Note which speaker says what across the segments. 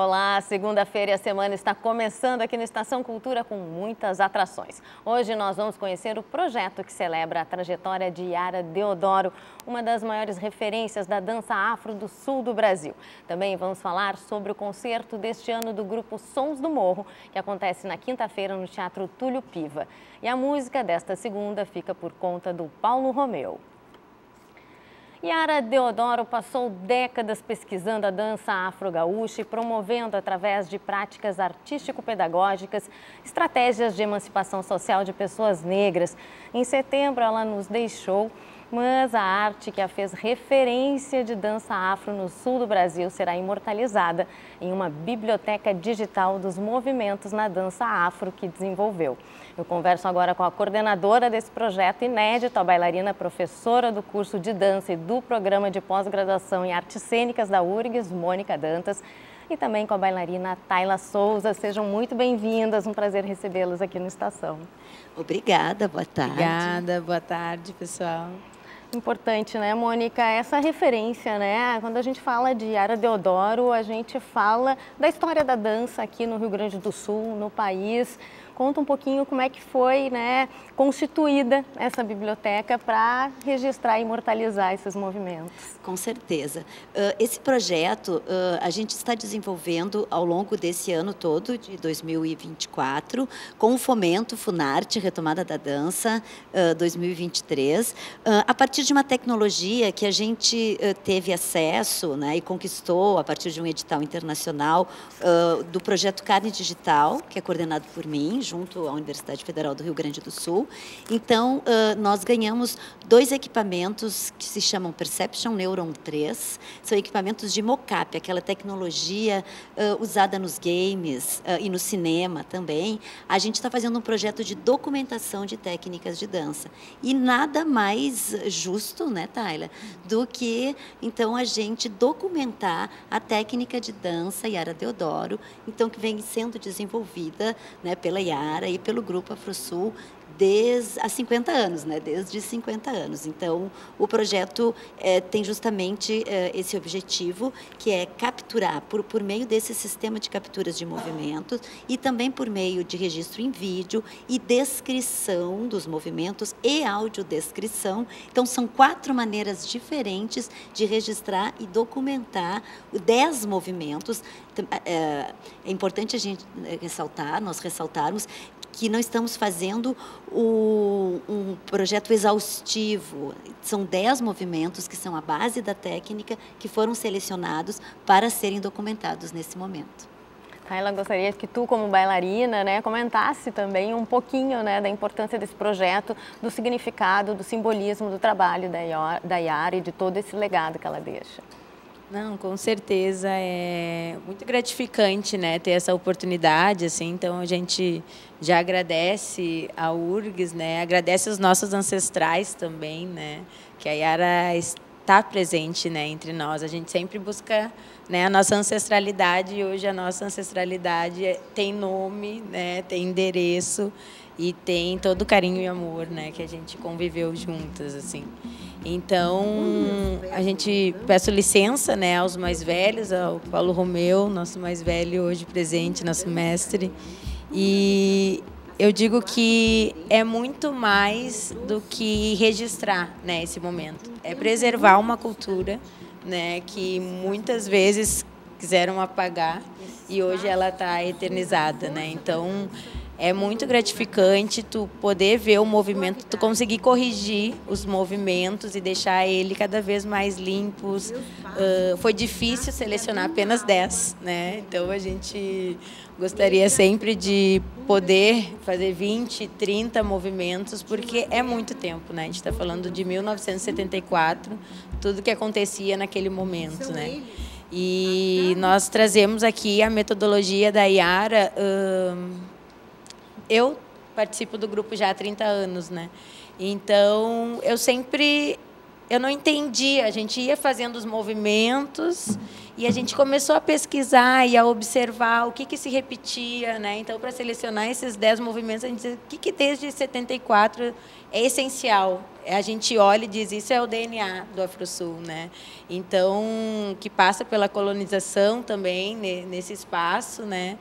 Speaker 1: Olá, segunda-feira e a semana está começando aqui no Estação Cultura com muitas atrações. Hoje nós vamos conhecer o projeto que celebra a trajetória de Yara Deodoro, uma das maiores referências da dança afro do sul do Brasil. Também vamos falar sobre o concerto deste ano do grupo Sons do Morro, que acontece na quinta-feira no Teatro Túlio Piva. E a música desta segunda fica por conta do Paulo Romeu. Yara Deodoro passou décadas pesquisando a dança afro-gaúcha e promovendo, através de práticas artístico-pedagógicas, estratégias de emancipação social de pessoas negras. Em setembro, ela nos deixou, mas a arte que a fez referência de dança afro no sul do Brasil será imortalizada em uma biblioteca digital dos movimentos na dança afro que desenvolveu. Eu converso agora com a coordenadora desse projeto inédito, a bailarina professora do curso de dança e do programa de pós-graduação em artes cênicas da URGS, Mônica Dantas, e também com a bailarina Tayla Souza. Sejam muito bem-vindas, um prazer recebê-las aqui no Estação.
Speaker 2: Obrigada, boa tarde.
Speaker 3: Obrigada, boa tarde, pessoal.
Speaker 1: Importante, né, Mônica? Essa referência, né? Quando a gente fala de Yara Deodoro, a gente fala da história da dança aqui no Rio Grande do Sul, no país. Conta um pouquinho como é que foi, né, constituída essa biblioteca para registrar e imortalizar esses movimentos.
Speaker 2: Com certeza. Esse projeto a gente está desenvolvendo ao longo desse ano todo, de 2024, com o Fomento, Funarte, Retomada da Dança 2023, a partir de uma tecnologia que a gente teve acesso, né, e conquistou a partir de um edital internacional do projeto Carne Digital, que é coordenado por mim, junto à Universidade Federal do Rio Grande do Sul. Então, nós ganhamos 2 equipamentos que se chamam Perception Neuron 3, são equipamentos de mocap, aquela tecnologia usada nos games e no cinema também. A gente está fazendo um projeto de documentação de técnicas de dança. E nada mais justo, né, Tayla, do que, então, a gente documentar a técnica de dança Yara Deodoro, então, que vem sendo desenvolvida, né, pela Yara e pelo Grupo AfroSul há 50 anos, né? Desde 50 anos. Então, o projeto tem justamente esse objetivo, que é capturar, por meio desse sistema de capturas de movimentos e também por meio de registro em vídeo e descrição dos movimentos e audiodescrição. Então, são 4 maneiras diferentes de registrar e documentar 10 movimentos. É importante a gente nós ressaltarmos que não estamos fazendo um projeto exaustivo. São 10 movimentos que são a base da técnica que foram selecionados para serem documentados nesse momento.
Speaker 1: Tayla, gostaria que tu, como bailarina, né, comentasse também um pouquinho, né, da importância desse projeto, do significado, do simbolismo do trabalho da Yara e de todo esse legado que ela deixa.
Speaker 3: Não, com certeza é muito gratificante, né, ter essa oportunidade, assim. Então a gente já agradece a URGS, né, agradece os nossos ancestrais também, né, que a Yara está presente, né, entre nós. A gente sempre busca, né, a nossa ancestralidade, e hoje a nossa ancestralidade tem nome, né, tem endereço e tem todo o carinho e amor, né, que a gente conviveu juntas, assim. Então, a gente peço licença, né, aos mais velhos, ao Paulo Romeu, nosso mais velho hoje presente, nosso mestre. E eu digo que é muito mais do que registrar, né, esse momento. É preservar uma cultura, né, que muitas vezes quiseram apagar e hoje ela está eternizada, né? Então, é muito gratificante tu poder ver o movimento, tu conseguir corrigir os movimentos e deixar ele cada vez mais limpos. Foi difícil selecionar apenas 10, né? Então a gente gostaria sempre de poder fazer 20, 30 movimentos, porque é muito tempo, né? A gente está falando de 1974, tudo que acontecia naquele momento, né? E nós trazemos aqui a metodologia da Yara. Eu participo do grupo já há 30 anos, né? Então, eu sempre eu não entendia. A gente ia fazendo os movimentos e a gente começou a pesquisar e a observar o que se repetia, né? Então, para selecionar esses 10 movimentos, a gente diz o que desde 74 é essencial. A gente olha e diz, isso é o DNA do AfroSul, né? Então, que passa pela colonização também nesse espaço, né?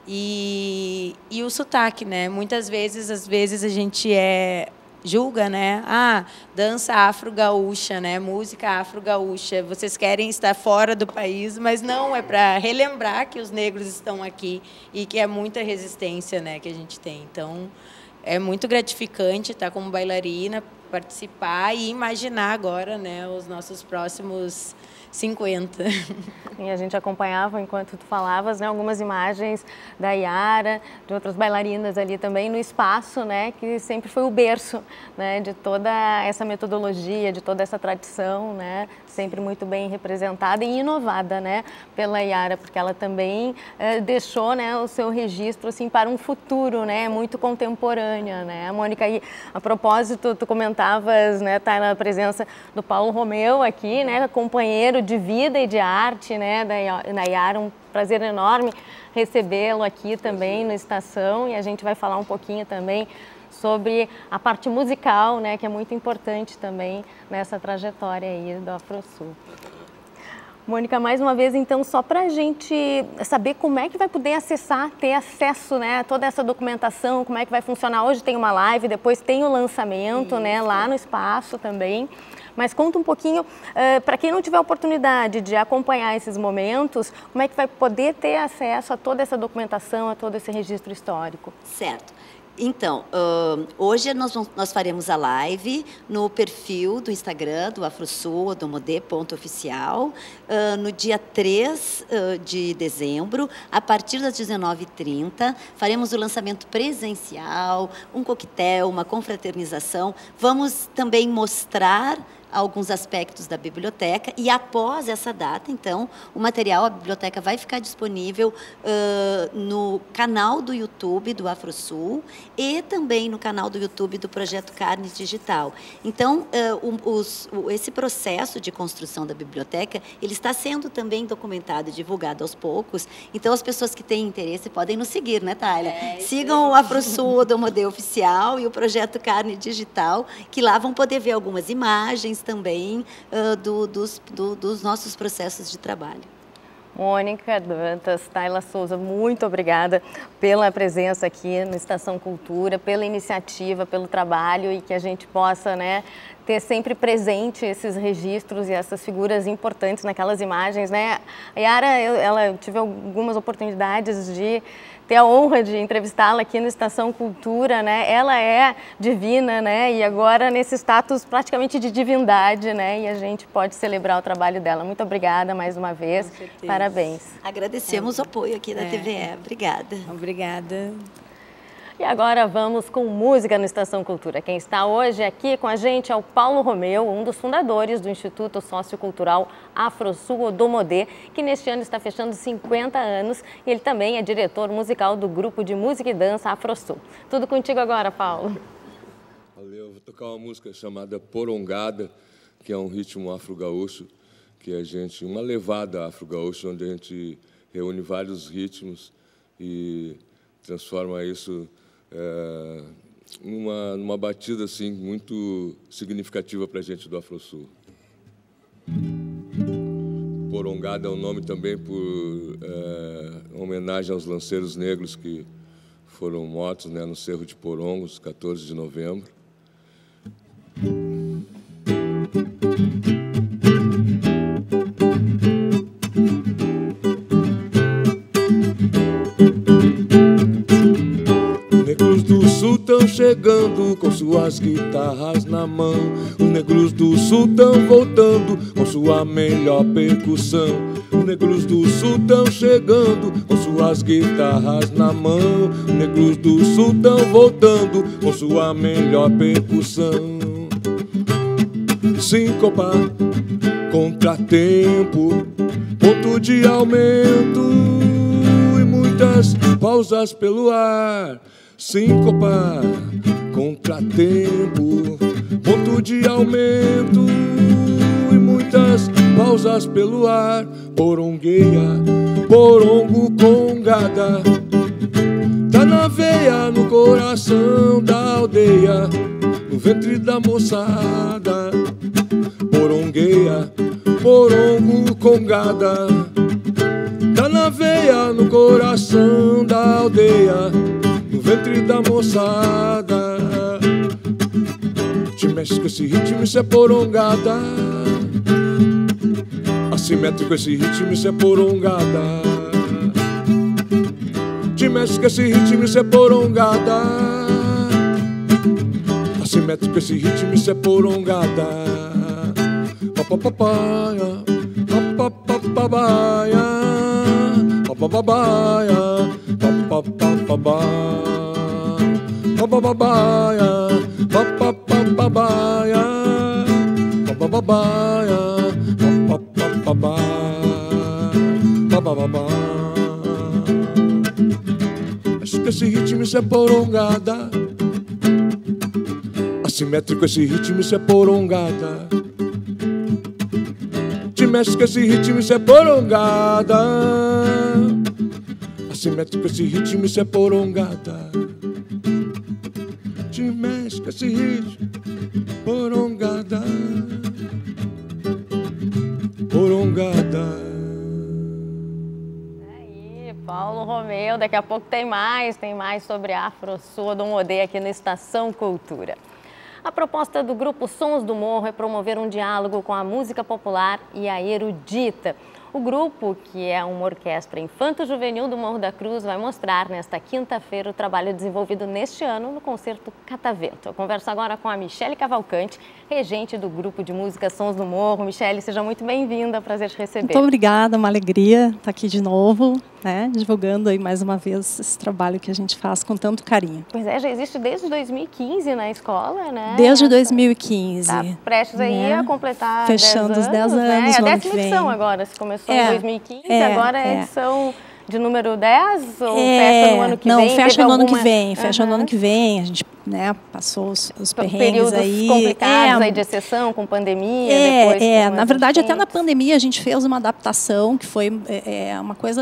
Speaker 3: E o sotaque, né? Muitas vezes, às vezes, a gente julga, né? Dança afro-gaúcha, né? Música afro-gaúcha. Vocês querem estar fora do país, mas não, é para relembrar que os negros estão aqui e que é muita resistência, né, que a gente tem. Então, é muito gratificante estar como bailarina, participar e imaginar agora, né, os nossos próximos 50.
Speaker 1: E a gente acompanhava, enquanto tu falavas, né, algumas imagens da Yara, de outras bailarinas ali também no espaço, né, que sempre foi o berço, né, de toda essa metodologia, de toda essa tradição, né, sempre muito bem representada e inovada, né, pela Yara, porque ela também deixou, né, o seu registro assim para um futuro, né, muito contemporânea, né. Mônica, aí, a propósito, tu comentavas, né, tá na presença do Paulo Romeu aqui, né, companheiro de vida e de arte, né, da Yara, um prazer enorme recebê-lo aqui também no Estação, e a gente vai falar um pouquinho também sobre a parte musical, né, que é muito importante também nessa trajetória aí do AfroSul. Mônica, mais uma vez, então, só para a gente saber como é que vai poder acessar, ter acesso, né, a toda essa documentação, como é que vai funcionar. Hoje tem uma live, depois tem o lançamento, né, lá no espaço também. Mas conta um pouquinho, para quem não tiver a oportunidade de acompanhar esses momentos, como é que vai poder ter acesso a toda essa documentação, a todo esse registro histórico?
Speaker 2: Certo. Então, hoje nós faremos a live no perfil do Instagram do AfroSul, odomodê.oficial, no dia 3 de dezembro, a partir das 19h30, faremos o lançamento presencial, um coquetel, uma confraternização. Vamos também mostrar alguns aspectos da biblioteca e após essa data, então, o material, a biblioteca vai ficar disponível no canal do YouTube do AfroSul e também no canal do YouTube do Projeto Carne Digital. Então, esse processo de construção da biblioteca, ele está sendo também documentado e divulgado aos poucos, então as pessoas que têm interesse podem nos seguir, né, Thalia? Sigam o AfroSul Odomodê Oficial e o Projeto Carne Digital, que lá vão poder ver algumas imagens também dos nossos processos de trabalho.
Speaker 1: Mônica Dantas, Tayla Souza, muito obrigada pela presença aqui no Estação Cultura, pela iniciativa, pelo trabalho e que a gente possa, né, ter sempre presente esses registros e essas figuras importantes naquelas imagens, né? A Yara, eu tive algumas oportunidades de ter a honra de entrevistá-la aqui no Estação Cultura, né? Ela é divina, né? E agora nesse status praticamente de divindade, né? E a gente pode celebrar o trabalho dela. Muito obrigada mais uma vez. Parabéns.
Speaker 2: Agradecemos o apoio aqui da TVE. Obrigada.
Speaker 3: Obrigada.
Speaker 1: E agora vamos com música no Estação Cultura. Quem está hoje aqui com a gente é o Paulo Romeu, um dos fundadores do Instituto Sociocultural AfroSul Odomodê, que neste ano está fechando 50 anos, e ele também é diretor musical do grupo de música e dança AfroSul. Tudo contigo agora, Paulo.
Speaker 4: Valeu, vou tocar uma música chamada Porongada, que é um ritmo afro-gaúcho, que uma levada afro-gaúcha, onde a gente reúne vários ritmos e transforma isso numa batida assim, muito significativa para a gente do AfroSul. Porongada é um nome também por homenagem aos lanceiros negros que foram mortos, né, no Cerro de Porongos, 14 de novembro. Estão chegando com suas guitarras na mão. Os negros do sul estão voltando com sua melhor percussão. Os negros do sul estão chegando com suas guitarras na mão. Os negros do sul estão voltando com sua melhor percussão. Síncopa, contratempo, ponto de aumento e muitas pausas pelo ar. Síncopa, contratempo, ponto de aumento muitas pausas pelo ar. Porongueia, porongo congada, tá na veia, no coração da aldeia, no ventre da moçada. Porongueia, porongo congada, tá na veia, no coração da aldeia, no ventre da moçada. Te mexe com esse ritmo, isso é porongada. Assimétrico esse ritmo, isso é porongada. Te mexe com esse ritmo, isso é porongada. Assimétrico esse ritmo, isso é porongada. Papapapaya, papapapabaya, papapapabaya, papapapabaya, papapapabaya, papapapabaya, papapapabaya, papapapabaya. Acho que esse ritmo, isso é porongada. Assimétrico esse ritmo, isso é porongada. Te mexe com esse ritmo, isso é porongada. Assimétrico esse ritmo, isso é porongada. Te mexe com esse ritmo, porongada. Porongada.
Speaker 1: Aí, Paulo Romeu, daqui a pouco tem mais sobre Afro-Sul do Modê aqui no Estação Cultura. A proposta do grupo Sons do Morro é promover um diálogo com a música popular e a erudita. O grupo, que é uma orquestra infanto-juvenil do Morro da Cruz, vai mostrar nesta quinta-feira o trabalho desenvolvido neste ano no concerto Catavento. Eu converso agora com a Michele Cavalcante, regente do grupo de música Sons do Morro. Michele, seja muito bem-vinda, prazer te receber.
Speaker 5: Muito obrigada, uma alegria estar aqui de novo, né, divulgando aí mais uma vez esse trabalho que a gente faz com tanto carinho.
Speaker 1: Pois é, já existe desde 2015 na escola, né?
Speaker 5: Desde 2015.
Speaker 1: Tá prestes aí, né, a completar
Speaker 5: fechando 10 anos,
Speaker 1: né? É a 10ª
Speaker 5: edição
Speaker 1: agora, se começou em 2015, agora é a edição de número 10 ou fecha no ano que vem?
Speaker 5: Não, fecha no ano que vem, fecha no ano que vem, a gente, né, passou os perrengues aí.
Speaker 1: Complicados aí de exceção, com pandemia, depois...
Speaker 5: na verdade, até na pandemia a gente fez uma adaptação, que foi uma coisa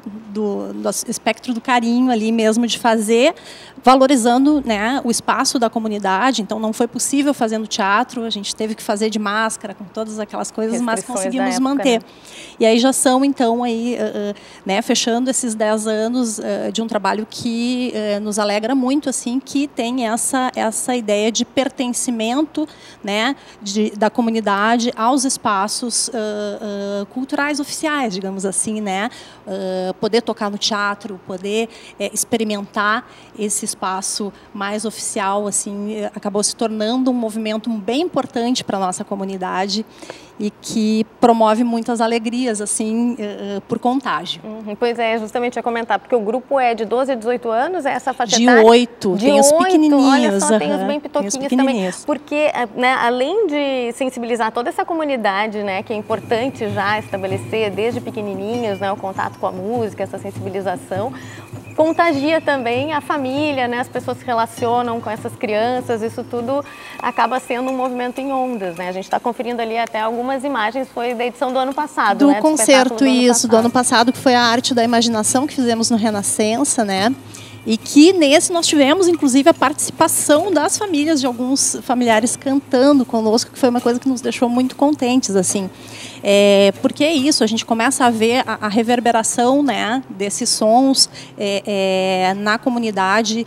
Speaker 5: do espectro do carinho ali mesmo, de fazer, valorizando, né, o espaço da comunidade. Então, não foi possível fazer no teatro, a gente teve que fazer de máscara, com todas aquelas coisas, mas conseguimos manter. Né? E aí já são, então, aí, né, fechando esses 10 anos de um trabalho que nos alegra muito, assim, que tem essa ideia de pertencimento, né, da comunidade aos espaços culturais oficiais, digamos assim, né, poder tocar no teatro, poder experimentar esse espaço mais oficial, assim, acabou se tornando um movimento bem importante para a nossa comunidade e que promove muitas alegrias, assim, por contágio.
Speaker 1: Pois é, justamente ia comentar, porque o grupo é de 12 a 18 anos, é essa faixa
Speaker 5: de
Speaker 1: etária?
Speaker 5: 8, tem os pequenininhos.
Speaker 1: Olha só, tem os bem pitoquinhos também. Porque, né, além de sensibilizar toda essa comunidade, né, que é importante já estabelecer desde pequenininhos, né, o contato com a música, essa sensibilização, contagia também a família, né? As pessoas se relacionam com essas crianças, isso tudo acaba sendo um movimento em ondas, né? A gente está conferindo ali até algumas imagens, foi da edição do ano passado,
Speaker 5: do
Speaker 1: né?
Speaker 5: Concerto, do ano passado, que foi a Arte da Imaginação que fizemos no Renascença, né? E que nesse nós tivemos, inclusive, a participação das famílias, de alguns familiares cantando conosco, que foi uma coisa que nos deixou muito contentes, assim. Porque é isso, a gente começa a ver a reverberação, né, desses sons na comunidade,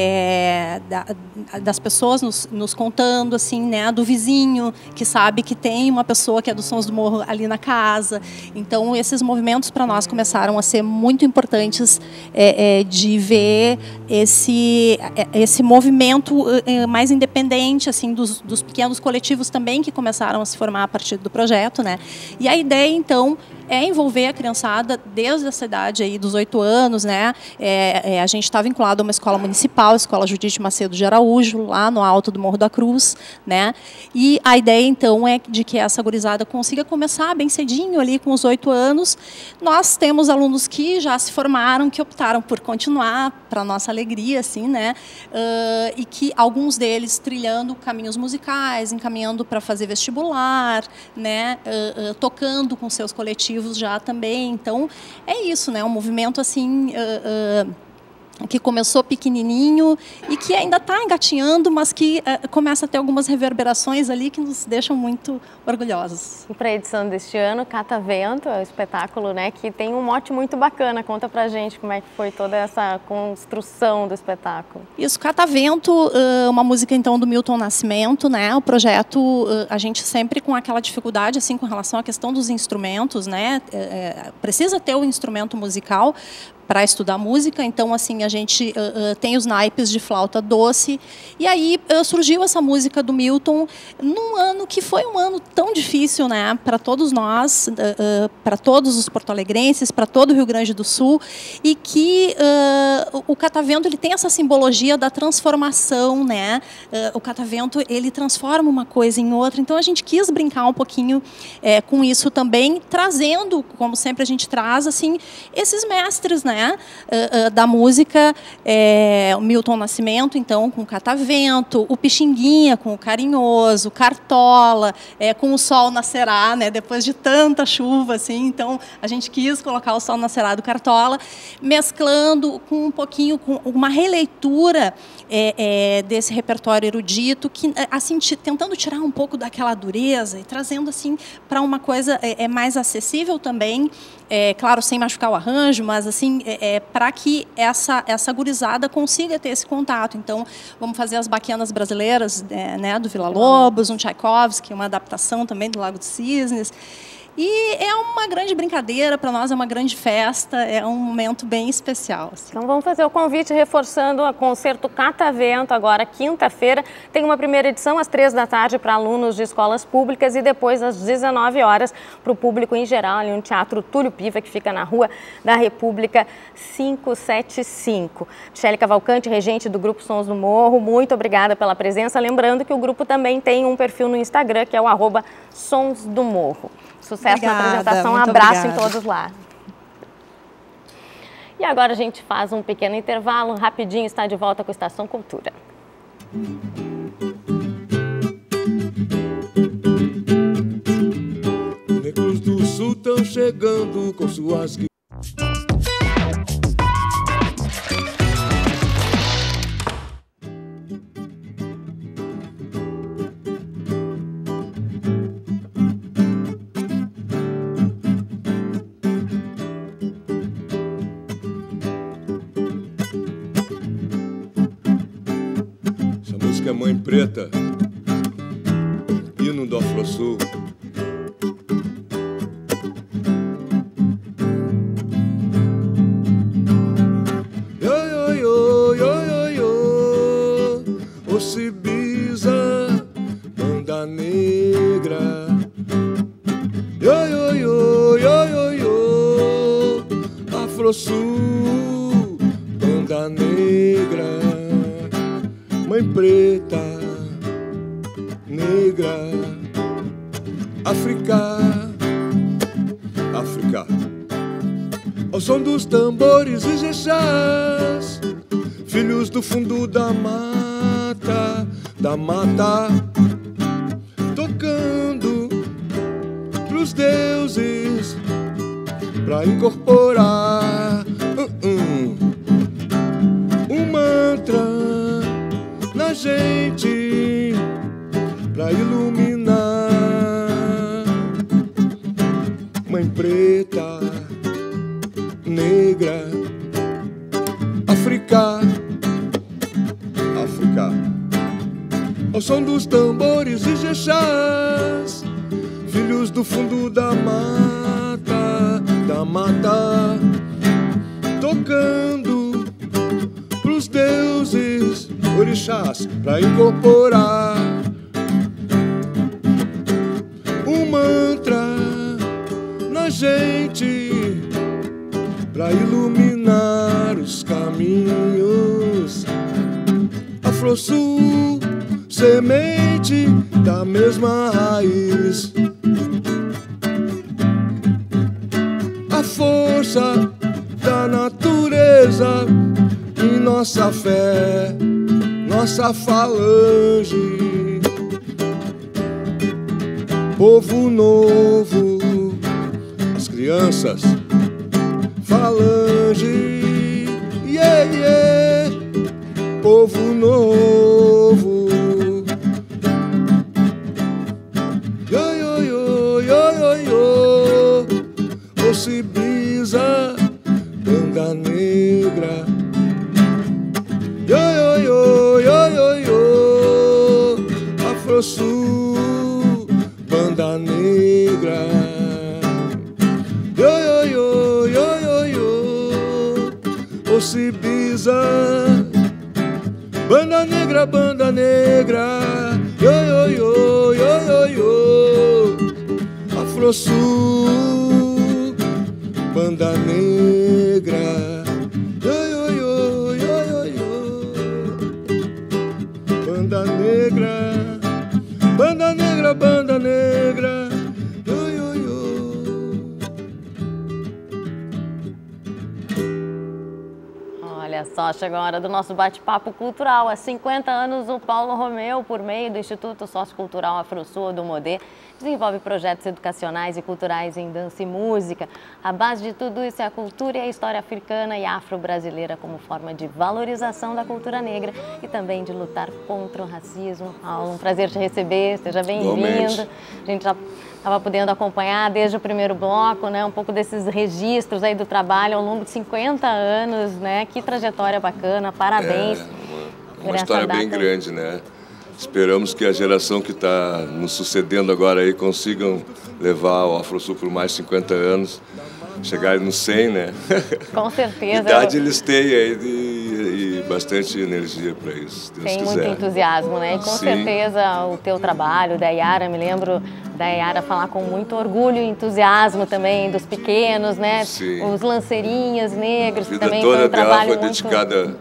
Speaker 5: das pessoas nos contando, assim, né, do vizinho, que sabe que tem uma pessoa que é dos Sons do Morro ali na casa. Então, esses movimentos para nós começaram a ser muito importantes, de ver esse movimento mais independente, assim, dos pequenos coletivos também que começaram a se formar a partir do projeto, né? E a ideia, então, é envolver a criançada desde essa idade aí dos 8 anos, né? A gente está vinculado a uma escola municipal, a Escola Judite Macedo de Araújo, lá no alto do Morro da Cruz, né? E a ideia, então, é de que essa gurizada consiga começar bem cedinho, ali com os 8 anos. Nós temos alunos que já se formaram, que optaram por continuar, para nossa alegria, assim, né? E que alguns deles trilhando caminhos musicais, encaminhando para fazer vestibular, né? Tocando com seus coletivos já também. Então, é isso, né? Um movimento, assim, que começou pequenininho e que ainda está engatinhando, mas que começa a ter algumas reverberações ali que nos deixam muito orgulhosos.
Speaker 1: E para a edição deste ano, Catavento, é um espetáculo, né, que tem um mote muito bacana. Conta pra gente como é que foi toda essa construção do espetáculo.
Speaker 5: Isso, Catavento, uma música então do Milton Nascimento, né? O projeto, a gente sempre com aquela dificuldade assim com relação à questão dos instrumentos, né? Precisa ter o instrumento musical para estudar música, então assim a gente tem os naipes de flauta doce, e aí surgiu essa música do Milton num ano que foi um ano tão difícil, né, para todos nós, para todos os porto-alegrenses, para todo o Rio Grande do Sul, e que o catavento ele tem essa simbologia da transformação, né? O catavento ele transforma uma coisa em outra, então a gente quis brincar um pouquinho com isso também, trazendo, como sempre a gente traz, assim, esses mestres, né? Da música, o Milton Nascimento, então, com o Catavento, o Pixinguinha, com o Carinhoso, Cartola, com o Sol Nascerá, né? Depois de tanta chuva, assim, então, a gente quis colocar o Sol Nascerá do Cartola, mesclando com um pouquinho, com uma releitura desse repertório erudito, que, assim, tentando tirar um pouco daquela dureza e trazendo, assim, para uma coisa mais acessível também, claro, sem machucar o arranjo, mas, assim, para que essa gurizada consiga ter esse contato. Então, vamos fazer as baquianas brasileiras, né, do Villa-Lobos, um Tchaikovsky, uma adaptação também do Lago dos Cisnes. E é uma grande brincadeira, para nós é uma grande festa, é um momento bem especial. Assim.
Speaker 1: Então vamos fazer o convite reforçando o concerto Catavento agora, quinta-feira. Tem uma primeira edição às 3 da tarde para alunos de escolas públicas e depois às 19 horas para o público em geral, ali no Teatro Túlio Piva, que fica na Rua da República 575. Michele Cavalcante, regente do Grupo Sons do Morro, muito obrigada pela presença. Lembrando que o grupo também tem um perfil no Instagram, que é o @sonsdomorro. Sucesso na apresentação, abraço em todos lá. E agora a gente faz um pequeno intervalo, rapidinho, está de volta com a Estação Cultura.
Speaker 4: Negros do Sul estão chegando com suas é Mãe Preta, hino do Afro-Sul. O Cibisa, banda negra. Afro-Sul, banda negra. Mãe preta, negra, África, ao som dos tambores e jexás, filhos do fundo da mata, tocando pros deuses, pra incorporar um mantra na gente, pra iluminar. Mãe preta, negra, África, ao som dos tambores e jexás, filhos do fundo da mata, tocando pros deuses, orixás, pra incorporar um mantra na gente pra iluminar os caminhos. Afrosul, semente da mesma raiz. A força da natureza em nossa fé, nossa falange. Povo novo, as crianças, falange, yeah, yeah. Povo novo, yo, yo, yo, yo, yo, yo. Ocibisa, banda negra, yo, yo, yo, yo, yo, yo. Afrosul, banda negra, yo, yo, yo, yo, yo, yo. Ocibisa, banda negra, yo, yo, yo, yo, yo, yo. Afrosul, banda negra, yo, yo, yo, yo, yo, yo. Banda negra, banda negra, banda negra, yo, yo, yo.
Speaker 1: Olha só, chegou a hora do nosso bate-papo cultural. Há 50 anos, o Paulo Romeu, por meio do Instituto Sociocultural Afrosul do Modê, desenvolve projetos educacionais e culturais em dança e música. A base de tudo isso é a cultura e a história africana e afro-brasileira como forma de valorização da cultura negra e também de lutar contra o racismo. Paulo, um prazer te receber, seja bem-vindo. A gente já estava podendo acompanhar desde o primeiro bloco, né, um pouco desses registros aí do trabalho ao longo de 50 anos, né? Que trajetória bacana, parabéns.
Speaker 6: Uma história bem grande, né? Esperamos que a geração que está nos sucedendo agora aí consigam levar o Afrosul por mais 50 anos, chegar nos 100, né?
Speaker 1: Com certeza.
Speaker 6: Idade eles têm aí e bastante energia para isso, Deus
Speaker 1: Tem
Speaker 6: quiser.
Speaker 1: muito entusiasmo, né? E com certeza o teu trabalho, da Yara, me lembro da Yara falar com muito orgulho e entusiasmo também dos pequenos, né?
Speaker 6: Sim.
Speaker 1: Os lanceirinhas negros, que também
Speaker 6: A vida toda
Speaker 1: foi um
Speaker 6: dela
Speaker 1: trabalho
Speaker 6: foi
Speaker 1: muito...
Speaker 6: dedicada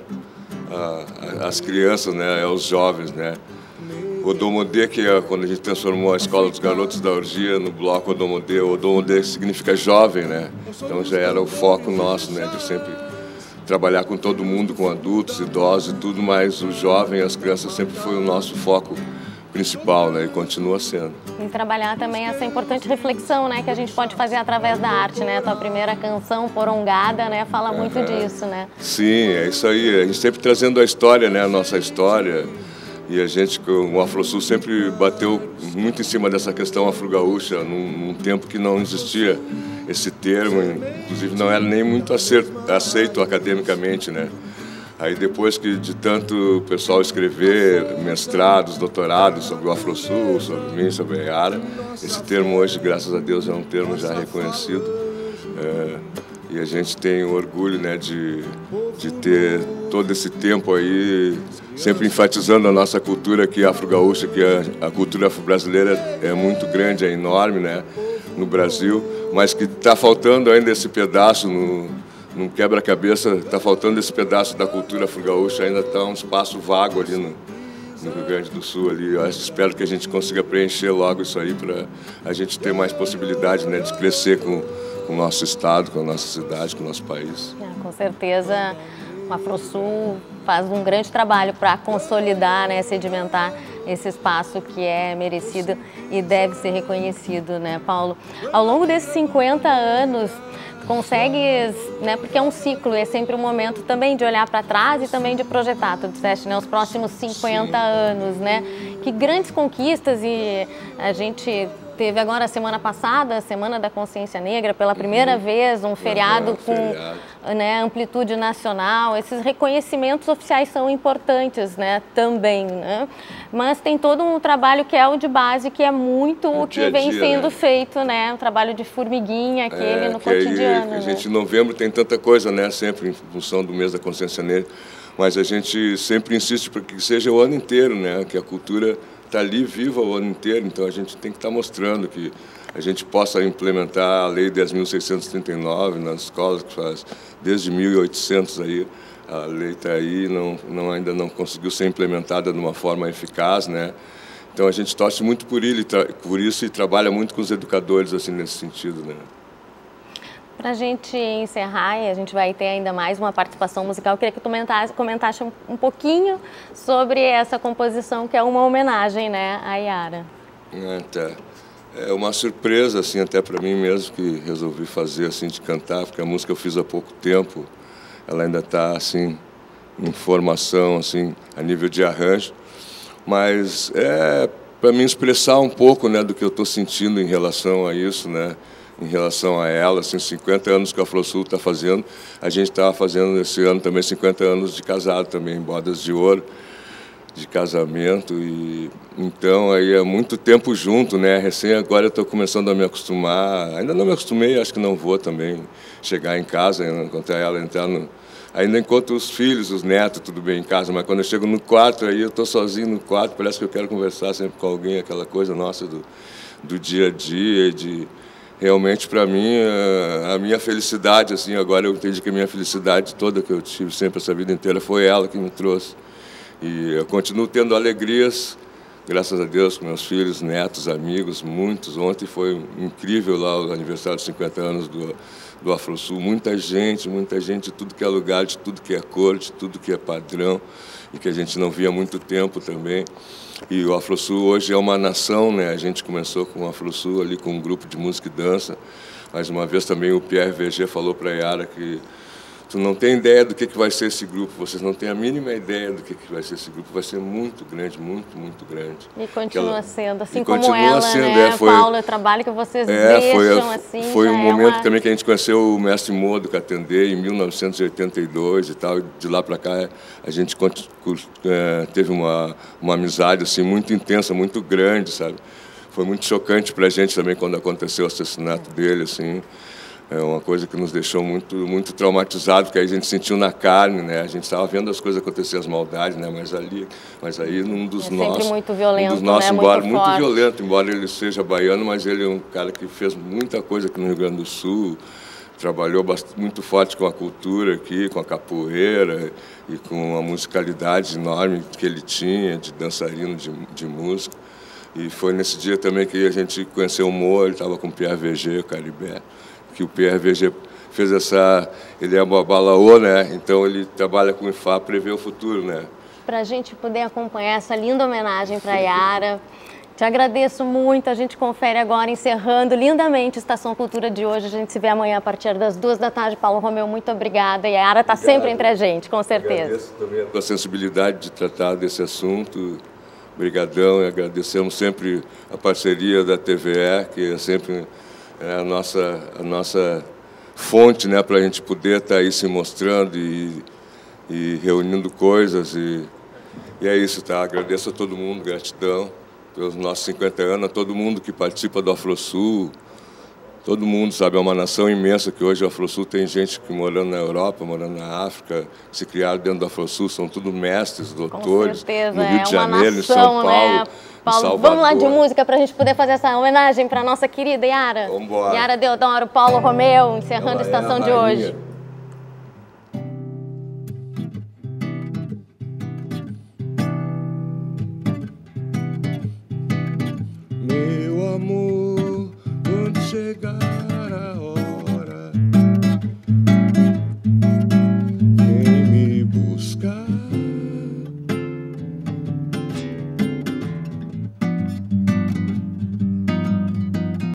Speaker 6: às crianças, né? Aos jovens, né? O Odomodê, que é quando a gente transformou a Escola dos Garotos da Orgia no bloco Odomodê, o Odomodê significa jovem, né? Então já era o foco nosso, né? De sempre trabalhar com todo mundo, com adultos, idosos e tudo, mas o jovem, as crianças sempre foi o nosso foco principal, né? E continua sendo.
Speaker 1: E trabalhar também essa importante reflexão, né? Que a gente pode fazer através da arte, né? A tua primeira canção, Porongada, né? Fala muito disso, né?
Speaker 6: Sim, é isso aí. A gente sempre trazendo a história, né? A nossa história. E a gente, o Afrosul sempre bateu muito em cima dessa questão afro-gaúcha, num tempo que não existia esse termo, inclusive não era nem muito aceito academicamente, né? Aí depois que de tanto o pessoal escrever mestrados, doutorados sobre o Afrosul, sobre mim, sobre a Yara, esse termo hoje, graças a Deus, é um termo já reconhecido. E a gente tem o orgulho, né, de ter todo esse tempo aí sempre enfatizando a nossa cultura aqui afro-gaúcha, que a cultura afro-brasileira é muito grande, é enorme, né, no Brasil, mas que está faltando ainda esse pedaço num quebra-cabeça, está faltando esse pedaço da cultura afro-gaúcha, ainda está um espaço vago ali no Rio Grande do Sul. Ali. Eu espero que a gente consiga preencher logo isso aí para a gente ter mais possibilidade, né, de crescer com o nosso estado, com a nossa cidade, com o nosso país.
Speaker 1: Com certeza, o Afrosul faz um grande trabalho para consolidar, né, sedimentar esse espaço que é merecido e deve ser reconhecido, né, Paulo? Ao longo desses 50 anos, consegues, né, porque é um ciclo, é sempre um momento também de olhar para trás e também de projetar, tu disseste, né, os próximos 50 anos, né? Que grandes conquistas, e a gente teve agora, semana passada, a Semana da Consciência Negra, pela primeira vez, um feriado com né, amplitude nacional. Esses reconhecimentos oficiais são importantes, né, também, né? Mas tem todo um trabalho que é o de base, que é muito o que vem sendo feito, né? Um trabalho de formiguinha, aquele no cotidiano.
Speaker 6: A gente, em novembro, tem tanta coisa, né, sempre em função do mês da Consciência Negra, mas a gente sempre insiste para que seja o ano inteiro, né, que a cultura está ali viva o ano inteiro, então a gente tem que estar mostrando que a gente possa implementar a Lei 10.639 nas escolas, que faz desde 1800 aí. A lei está aí, ainda não conseguiu ser implementada de uma forma eficaz, né? Então a gente torce muito por isso e trabalha muito com os educadores assim nesse sentido, né?
Speaker 1: Para a gente encerrar, e a gente vai ter ainda mais uma participação musical, eu queria que tu comentasse um pouquinho sobre essa composição, que é uma homenagem, né, à Yara.
Speaker 6: É uma surpresa, assim, até para mim mesmo, que resolvi fazer, assim, de cantar, porque a música eu fiz há pouco tempo, ela ainda está, assim, em formação, assim, a nível de arranjo, mas é para me expressar um pouco, né, do que eu estou sentindo em relação a isso, né, em relação a ela, assim, 50 anos que a Afrosul está fazendo, a gente estava fazendo esse ano também 50 anos de casado também, bodas de ouro, de casamento, e então aí é muito tempo junto, né? Recém agora eu estou começando a me acostumar, ainda não me acostumei, acho que não vou também chegar em casa, encontrar ela, entrar no... Ainda encontro os filhos, os netos, tudo bem em casa, mas quando eu chego no quarto, aí eu estou sozinho no quarto, parece que eu quero conversar sempre com alguém, aquela coisa nossa do dia a dia, de... Realmente, para mim, a minha felicidade, assim, agora eu entendi que a minha felicidade toda que eu tive sempre essa vida inteira foi ela que me trouxe. E eu continuo tendo alegrias, graças a Deus, com meus filhos, netos, amigos, muitos. Ontem foi incrível lá o aniversário de 50 anos do Afrosul. Muita gente de tudo que é lugar, de tudo que é cor, de tudo que é padrão, e que a gente não via há muito tempo também. E o Afrosul hoje é uma nação, né? A gente começou com o Afrosul ali com um grupo de música e dança. Mais uma vez também o Pierre VG falou para a Yara que tu não tem ideia do que vai ser esse grupo, vocês não têm a mínima ideia do que vai ser esse grupo, vai ser muito grande, muito, muito grande.
Speaker 1: E continua sendo, assim
Speaker 6: e
Speaker 1: como ela, sendo, né, Paulo, o trabalho que vocês deixam, assim,
Speaker 6: foi um momento também que a gente conheceu o mestre Moa do Catendê em 1982 e tal, e de lá para cá a gente teve uma amizade, assim, muito intensa, muito grande, sabe? Foi muito chocante para a gente também quando aconteceu o assassinato dele, assim. É uma coisa que nos deixou muito, muito traumatizado, porque aí a gente sentiu na carne, né? A gente estava vendo as coisas acontecer, as maldades, né? Mas aí num dos nossos,
Speaker 1: muito violento,
Speaker 6: um dos nossos,
Speaker 1: né?
Speaker 6: embora
Speaker 1: muito
Speaker 6: violento, embora ele seja baiano, mas ele é um cara que fez muita coisa aqui no Rio Grande do Sul, trabalhou muito forte com a cultura aqui, com a capoeira e com a musicalidade enorme que ele tinha de dançarino, de música. E foi nesse dia também que a gente conheceu o Moa, ele estava com o Pierre VG, o Caribé, que o Pierre VG fez ele é uma balaô, né? Então ele trabalha com o IFA, prevê o futuro, né?
Speaker 1: Para a gente poder acompanhar essa linda homenagem para a Yara, te agradeço muito, a gente confere agora, encerrando lindamente a Estação Cultura de hoje, a gente se vê amanhã a partir das 2 da tarde. Paulo Romeu, muito obrigada, e a Yara está sempre entre a gente, com certeza.
Speaker 6: Agradeço também a tua sensibilidade de tratar desse assunto, obrigadão, e agradecemos sempre a parceria da TVE, que é sempre... É a nossa fonte, né, para a gente poder estar aí se mostrando e reunindo coisas. E é isso, tá? Agradeço a todo mundo, gratidão pelos nossos 50 anos, a todo mundo que participa do Afrosul. Todo mundo, sabe, é uma nação imensa que hoje o Afrosul tem gente que morando na Europa, morando na África, se criaram dentro do Afrosul, são tudo mestres, doutores,
Speaker 1: com certeza,
Speaker 6: no Rio de Janeiro,
Speaker 1: nação,
Speaker 6: em São Paulo,
Speaker 1: né? Paulo, vamos lá de música para a gente poder fazer essa homenagem para a nossa querida Yara.
Speaker 6: Vamos embora.
Speaker 1: Yara Deodoro, Paulo Romeu, encerrando a estação de hoje.
Speaker 4: Meu amor, quando chegar